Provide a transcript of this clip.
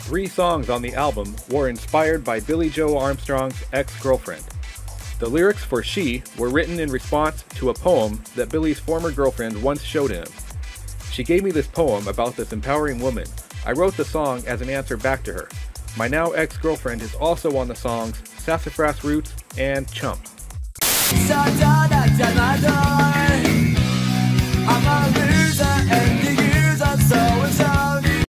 3 songs on the album were inspired by Billie Joe Armstrong's ex-girlfriend. The lyrics for She were written in response to a poem that Billie's former girlfriend once showed him. She gave me this poem about this empowering woman. I wrote the song as an answer back to her. My now ex-girlfriend is also on the songs Sassafras Roots and Chump.